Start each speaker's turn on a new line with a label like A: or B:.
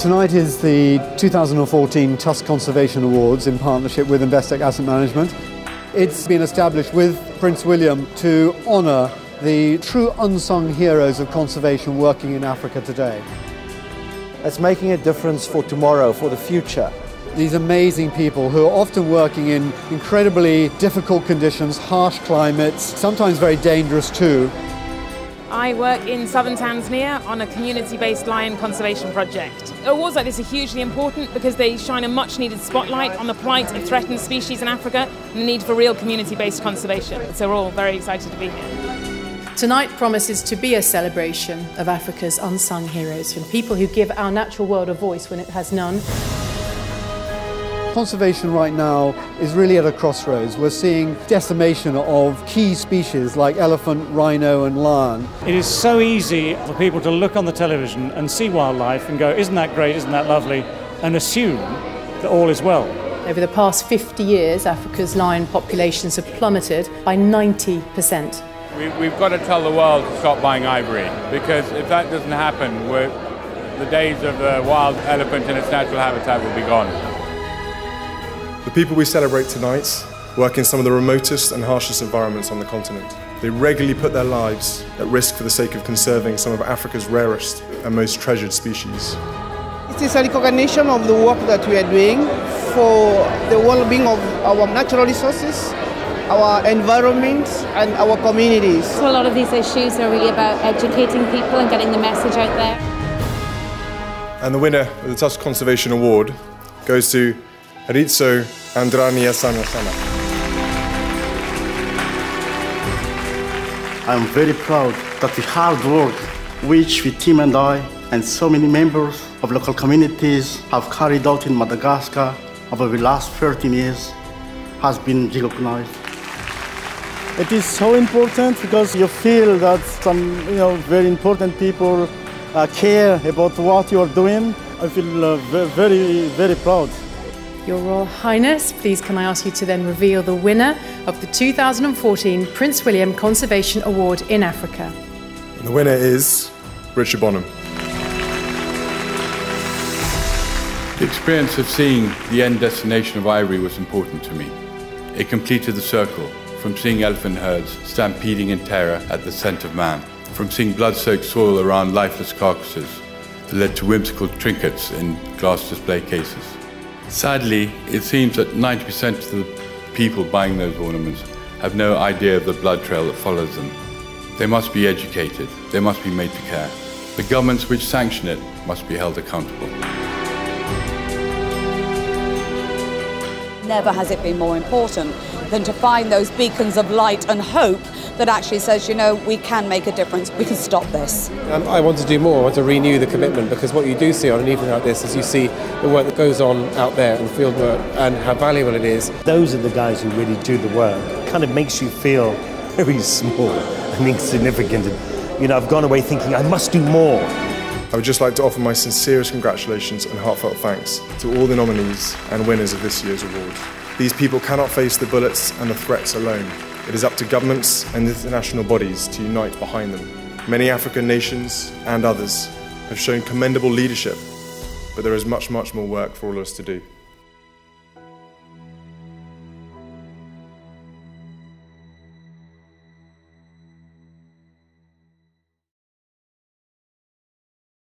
A: Tonight is the 2014 Tusk Conservation Awards in partnership with Investec Asset Management. It's been established with Prince William to honour the true unsung heroes of conservation working in Africa today.
B: It's making a difference for tomorrow, for the future.
A: These amazing people who are often working in incredibly difficult conditions, harsh climates, sometimes very dangerous too.
C: I work in southern Tanzania on a community-based lion conservation project. Awards like this are hugely important because they shine a much-needed spotlight on the plight of threatened species in Africa and the need for real community-based conservation. So we're all very excited to be here.
D: Tonight promises to be a celebration of Africa's unsung heroes, from people who give our natural world a voice when it has none.
A: Conservation right now is really at a crossroads. We're seeing decimation of key species like elephant, rhino and lion.
E: It is so easy for people to look on the television and see wildlife and go, isn't that great, isn't that lovely, and assume that all is well.
D: Over the past 50 years, Africa's lion populations have plummeted by 90%.
F: We've got to tell the world to stop buying ivory, because if that doesn't happen, the days of the wild elephant in its natural habitat will be gone.
G: The people we celebrate tonight work in some of the remotest and harshest environments on the continent. They regularly put their lives at risk for the sake of conserving some of Africa's rarest and most treasured species.
H: It is a recognition of the work that we are doing for the well-being of our natural resources, our environment and our communities.
I: So a lot of these issues are really about educating people and getting the message out there.
G: And the winner of the Tusk Conservation Award goes to Ritso Andrania Sanasana.
J: I'm very proud that the hard work which the team and I and so many members of local communities have carried out in Madagascar over the last 13 years has been recognized.
K: It is so important because you feel that some very important people care about what you are doing. I feel very, very proud.
D: Your Royal Highness, please can I ask you to then reveal the winner of the 2014 Prince William Conservation Award in Africa.
G: And the winner is Richard Bonham.
F: The experience of seeing the end destination of ivory was important to me. It completed the circle, from seeing elephant herds stampeding in terror at the scent of man, from seeing blood-soaked soil around lifeless carcasses that led to whimsical trinkets in glass display cases. Sadly, it seems that 90% of the people buying those ornaments have no idea of the blood trail that follows them. They must be educated, they must be made to care. The governments which sanction it must be held accountable.
L: Never has it been more important than to find those beacons of light and hope that actually says, we can make a difference, we can stop this.
M: I want to do more, I want to renew the commitment, because what you do see on an evening like this is you see the work that goes on out there in the field work and how valuable it is.
N: Those are the guys who really do the work. It kind of makes you feel very small and insignificant. I've gone away thinking I must do more.
G: I would just like to offer my sincerest congratulations and heartfelt thanks to all the nominees and winners of this year's award. These people cannot face the bullets and the threats alone. It is up to governments and international bodies to unite behind them. Many African nations and others have shown commendable leadership, but there is much, much more work for all of us to do.